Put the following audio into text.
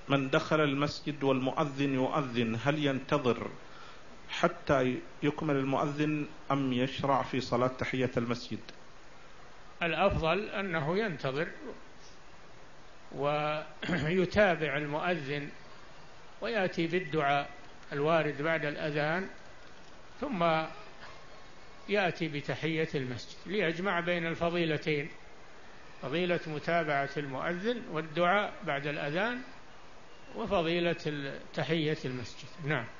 من دخل المسجد والمؤذن يؤذن هل ينتظر حتى يكمل المؤذن أم يشرع في صلاة تحية المسجد؟ الأفضل أنه ينتظر ويتابع المؤذن ويأتي بالدعاء الوارد بعد الأذان، ثم يأتي بتحية المسجد ليجمع بين الفضيلتين، فضيلة متابعة المؤذن والدعاء بعد الأذان وفضيلة تحية المسجد. نعم.